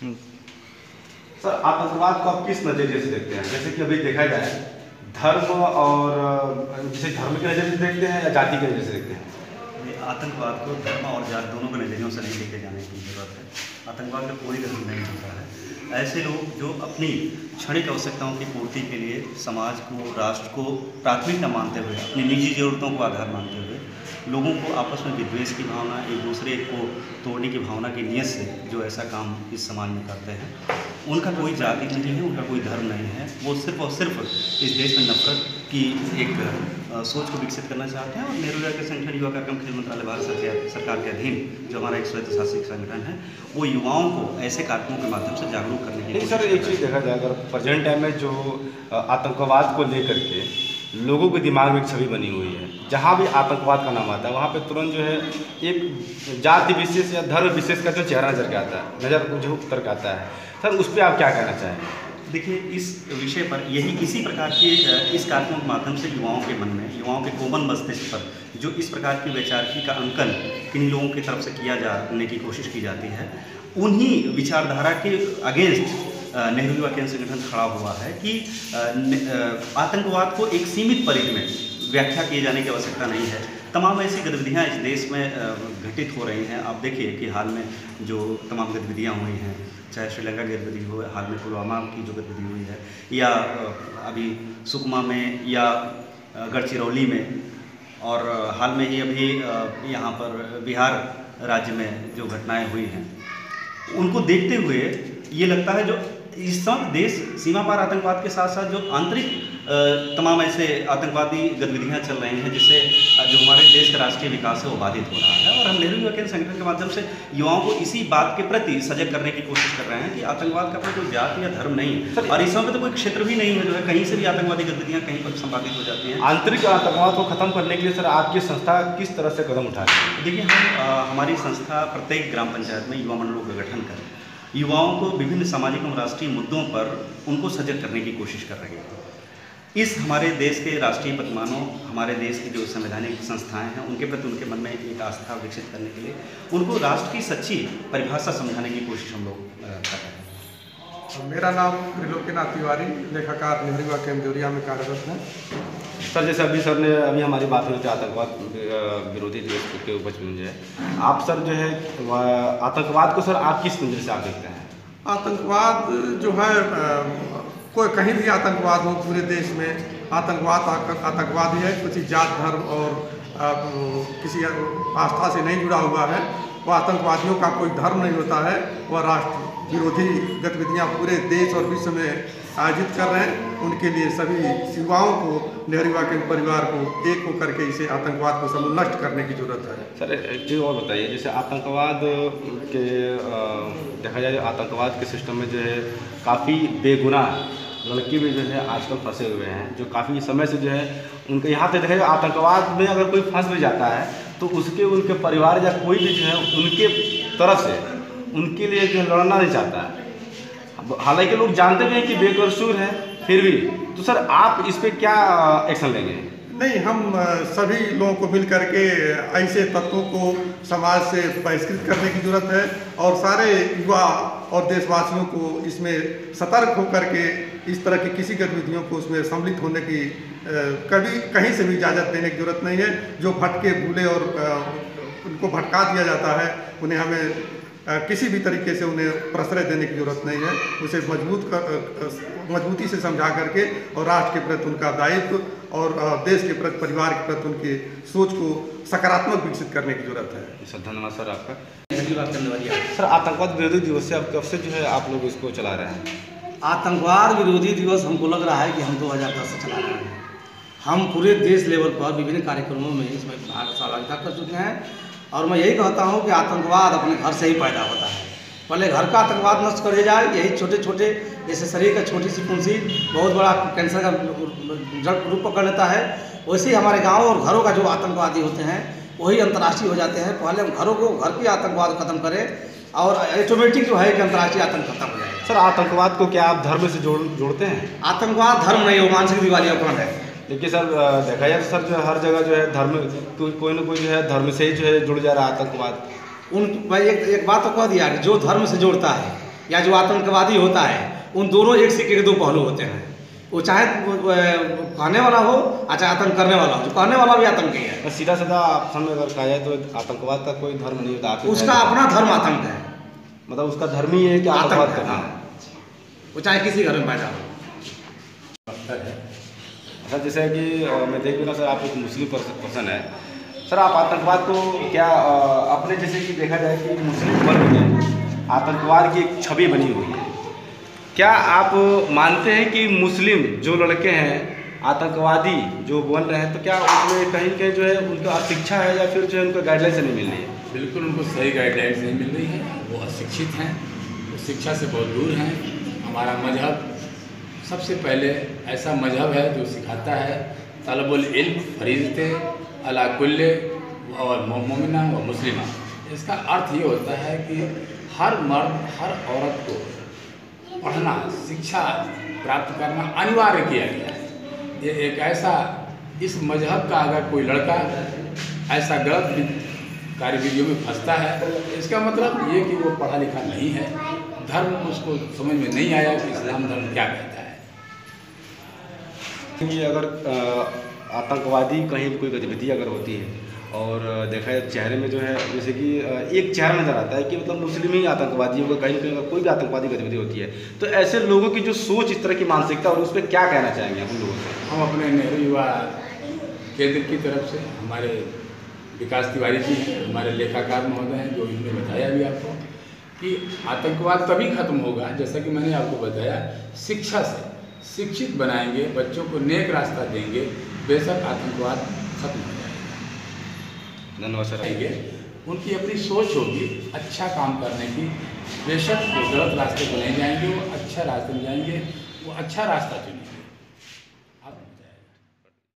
Sir, आतंकवाद को आप किस नज़रिए से देखते हैं? जैसे कि अभी देखा जाए धर्म और जैसे धर्म के नज़रिए से देखते हैं या जाति के नज़रिए से देखते हैं? आतंकवाद को धर्म और जाति दोनों के नज़रियों से नहीं लेके जाने की ज़रूरत है। आतंकवाद का कोई धर्म नहीं होता है। ऐसे लोग जो अपनी क्षणिक आवश्यकताओं की पूर्ति के लिए समाज को, राष्ट्र को प्राथमिकता मानते हुए, अपनी निजी ज़रूरतों को आधार मानते हुए लोगों को आपस में विद्वेष की भावना, एक दूसरे को तोड़ने की भावना की नीयत से जो ऐसा काम इस समाज में करते हैं, उनका कोई जाति नहीं है, उनका कोई धर्म नहीं है। वो सिर्फ और सिर्फ इस देश में नफरत की एक सोच को विकसित करना चाहते हैं। और नेहरू युवा के संगठन, युवा कार्यक्रम, खेल मंत्रालय, भारत सरकार के अधीन जो हमारा एक स्वायत्तशासी संगठन है, वो युवाओं को ऐसे कार्यक्रमों के माध्यम से जागरूक करने की। सर, एक चीज़ देखा जाए, अगर प्रेजेंट टाइम में जो आतंकवाद को लेकर के लोगों के दिमाग में एक छवि बनी हुई है, जहाँ भी आतंकवाद का नाम आता है वहाँ पे तुरंत जो है एक जाति विशेष या धर्म विशेष का जो चेहरा नजर के आता है, नज़र जो उतर के आता है। सर, उस पर आप क्या कहना चाहेंगे? देखिए, इस विषय पर इसी प्रकार के इस कार्यक्रम के माध्यम से युवाओं के मन में, युवाओं के कोमल मस्तिष्क पर जो इस प्रकार की वैचारिकी का अंकन किन लोगों की तरफ से किया जाने की कोशिश की जाती है, उन्हीं विचारधारा के अगेंस्ट नेहरू युवा केंद्र संगठन खड़ा हुआ है कि आतंकवाद को एक सीमित परिधि में व्याख्या किए जाने की आवश्यकता नहीं है। तमाम ऐसी गतिविधियाँ इस देश में घटित हो रही हैं। आप देखिए कि हाल में जो तमाम गतिविधियाँ हुई हैं, चाहे श्रीलंका की गतिविधि हो, हाल में पुलवामा की जो गतिविधि हुई है, या अभी सुकमा में या गढ़चिरौली में, और हाल में ही अभी यहाँ पर बिहार राज्य में जो घटनाएँ हुई हैं, उनको देखते हुए ये लगता है जो इस समय देश सीमा पार आतंकवाद के साथ साथ जो आंतरिक तमाम ऐसे आतंकवादी गतिविधियां चल रही हैं, जिससे जो हमारे देश का राष्ट्रीय विकास है वो बाधित हो रहा है। और हम नेहरू युवा केंद्र संगठन के माध्यम से युवाओं को इसी बात के प्रति सजग करने की कोशिश कर रहे हैं कि आतंकवाद का कोई जाति या धर्म नहीं है, और इस समय तो कोई क्षेत्र भी नहीं है जो है कहीं से भी आतंकवादी गतिविधियाँ कहीं पर संपादित हो जाती हैं। आंतरिक आतंकवाद को खत्म करने के लिए सर आपकी संस्था किस तरह से कदम उठा रही है? देखिए, हमारी संस्था प्रत्येक ग्राम पंचायत में युवा मंडलों का गठन कर युवाओं को विभिन्न सामाजिक और राष्ट्रीय मुद्दों पर उनको सजग करने की कोशिश कर रही है। इस हमारे देश के राष्ट्रीय प्रतिमानों, हमारे देश की जो संवैधानिक संस्थाएं हैं, उनके प्रति उनके मन में एक आस्था विकसित करने के लिए उनको राष्ट्र की सच्ची परिभाषा समझाने की कोशिश हम लोग कर रहे हैं। मेरा नाम त्रिलोकीनाथ तिवारी, लेखाकार, नेहरू युवा केंद्र देवरिया में कार्यरत है। सर, जैसे अभी हमारी बात हुई थी आतंकवाद विरोधी दिवस के उपज में, जो है आप सर जो है आतंकवाद को सर आप किस नज़र से आप देखते हैं? आतंकवाद जो है कोई कहीं भी आतंकवाद हो, पूरे देश में आतंकवाद ही है। किसी जात, धर्म और किसी आस्था से नहीं जुड़ा हुआ है। वह आतंकवादियों का कोई धर्म नहीं होता है। वह राष्ट्र विरोधी गतिविधियां पूरे देश और विश्व में आयोजित कर रहे हैं। उनके लिए सभी युवाओं को, नेहरू युवा केंद्र परिवार को एक होकर के इसे आतंकवाद को समूल नष्ट करने की जरूरत है। सर, एक चीज़ और बताइए, जैसे आतंकवाद के देखा जाए आतंकवाद के सिस्टम में जो है काफ़ी बेगुनाह लड़के भी जो है आजकल फंसे हुए हैं, जो काफ़ी समय से जो है उनके यहाँ पे देखा जाए आतंकवाद में अगर कोई फंस भी जाता है तो उनके परिवार या कोई भी जो है उनके तरफ से उनके लिए जो लड़ना नहीं चाहता है। हालांकि लोग जानते भी हैं कि बेकसूर है, फिर भी। तो सर, आप इस पे क्या एक्शन लेंगे? नहीं, हम सभी लोगों को मिल करके ऐसे तत्वों को समाज से बहिष्कृत करने की जरूरत है, और सारे युवा और देशवासियों को इसमें सतर्क होकर के इस तरह की किसी गतिविधियों को उसमें सम्मिलित होने की कभी कहीं से भी इजाज़त देने की जरूरत नहीं है। जो भटके भूले और उनको भटका दिया जाता है, उन्हें हमें किसी भी तरीके से उन्हें प्रश्रय देने की जरूरत नहीं है। उसे मजबूती से समझा करके और राष्ट्र के प्रति उनका दायित्व और देश के प्रति, परिवार के प्रति उनकी सोच को सकारात्मक विकसित करने की जरूरत है। सर, धन्यवाद सर आपका। सर, आतंकवाद विरोधी दिवस से आप कब से जो है आप लोग इसको चला रहे हैं? आतंकवाद विरोधी दिवस हमको लग रहा है कि हम 2010 से चला रहे हैं। हम पूरे देश लेवल पर विभिन्न कार्यक्रमों में इसमें सहभागिता कर चुके हैं, और मैं यही कहता हूं कि आतंकवाद अपने घर से ही पैदा होता है। पहले घर का आतंकवाद नष्ट कर जाए, यही छोटे छोटे, जैसे शरीर का छोटी सी फुंसी बहुत बड़ा कैंसर का रूप पकड़ लेता है, वैसे ही हमारे गाँव और घरों का जो आतंकवादी होते हैं वही अंतर्राष्ट्रीय हो जाते हैं। पहले हम घर के आतंकवाद खत्म करें, और ऑटोमेटिक जो है कि अंतर्राष्ट्रीय आतंक खत्म हो जाएगा। सर, आतंकवाद को क्या आप धर्म से जोड़ते हैं? आतंकवाद धर्म नहीं, वो मानसिक दिवालियापन है। देखिए सर, देखा जाए तो सर जो हर जगह जो है धर्म कोई ना कोई जो है धर्म से ही जो है जुड़ जा रहा है आतंकवाद। भाई एक बात तो कह दिया कि जो धर्म से जोड़ता है, या जो आतंकवादी होता है, उन दोनों एक सिक्के के दो पहलू होते हैं। वो चाहे कहने वाला हो या चाहे आतंक करने वाला हो, जो कहने वाला भी आतंकी है। बस सीधा साधा आप समय अगर कहा जाए तो आतंकवाद का कोई धर्म नहीं होता, उसका अपना धर्म आतंक है, मतलब उसका धर्म ही है कि आतंकवाद आतंक है। करना। हाँ, वो चाहे किसी घर में पैदा हो। अच्छा, जैसे कि मैं देख भी ना सर, आप एक मुस्लिम पर्सन है सर, आप आतंकवाद को क्या अपने जैसे कि देखा जाए कि मुस्लिम वर्ग में आतंकवाद की एक छवि बनी हुई है, क्या आप मानते हैं कि मुस्लिम जो लड़के हैं आतंकवादी जो बन रहे हैं, तो क्या उसमें कहीं कहीं जो है उनको अशिक्षा है या फिर जो है उनको गाइडलाइंस नहीं मिल रही है? बिल्कुल उनको सही गाइडलाइंस नहीं मिल रही है, वो अशिक्षित हैं, वो शिक्षा से बहुत दूर हैं। हमारा मजहब सबसे पहले ऐसा मजहब है जो सिखाता है तलबुल इल्म फरीज़ते अला कुल्ले और मोमिना व मुस्लिमा। इसका अर्थ ये होता है कि हर मर्द हर औरत को पढ़ना, शिक्षा प्राप्त करना अनिवार्य किया गया है। ये एक ऐसा, इस मजहब का अगर कोई लड़का ऐसा गलत कार्यविधियों में फंसता है, इसका मतलब ये कि वो पढ़ा लिखा नहीं है, धर्म उसको समझ में नहीं आया कि इस्लाम धर्म क्या कहता है। कि अगर आतंकवादी कहीं कोई गतिविधि अगर होती है और देखा जाए चेहरे में जो है, जैसे कि एक चेहरा नज़र आता है कि मतलब मुस्लिम ही आतंकवादी होगा, कहीं कहीं कोई भी आतंकवादी गतिविधि होती है, तो ऐसे लोगों की जो सोच, इस तरह की मानसिकता, और उस पर क्या कहना चाहेंगे हम लोगों से? हम अपने नेहरू युवा केंद्र की तरफ से, हमारे विकास तिवारी जी हैं, हमारे लेखाकार महोदय हैं, जो इन्होंने बताया भी आपको कि आतंकवाद तभी खत्म होगा, जैसा कि मैंने आपको बताया, शिक्षा से। शिक्षित बनाएंगे, बच्चों को नेक रास्ता देंगे, बेशक आतंकवाद खत्म हो जाएगा। धन्यवाद सर। उनकी अपनी सोच होगी अच्छा काम करने की, बेशक वो गलत रास्ते को नहीं जाएंगे, वो अच्छा रास्ते में जाएंगे, वो अच्छा रास्ता चुनेंगे।